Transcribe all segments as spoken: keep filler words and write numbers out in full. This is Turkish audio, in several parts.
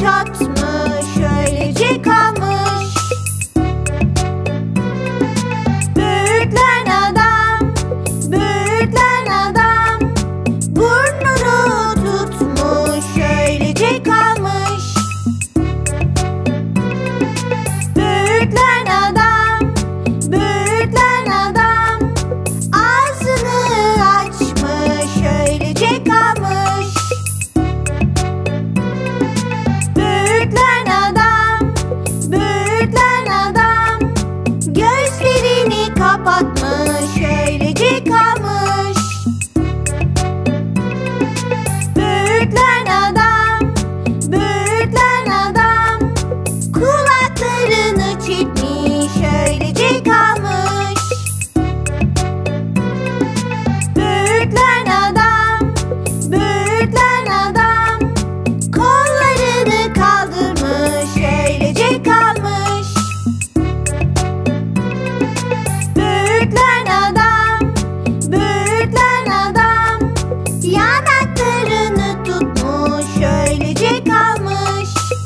çatmış, öylece kalmış. Böğürtlen adam, böğürtlen adam, burnunu tutmuş, öylece kalmış. Böğürtlen adam, böğürtlen adam, ağzını açmış, öylece kalmış. Böğürtlen adam, böğürtlen adam, gözlerini kapatmış, öylece kalmış. Böğürtlen adam, böğürtlen adam, kulaklarını çekmiş, öylece kalmış. Böğürtlen adam, böğürtlen adam, kollarını kaldırmış, öylece kalmış. Böğürtlen adam, böğürtlen adam, yanaklarını tutmuş, öylece kalmış.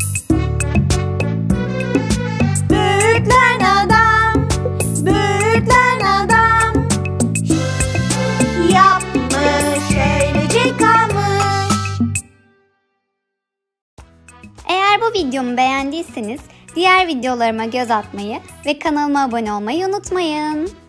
Böğürtlen adam, böğürtlen adam, yapmış, öylece kalmış. Eğer bu videomu beğendiyseniz diğer videolarıma göz atmayı ve kanalıma abone olmayı unutmayın.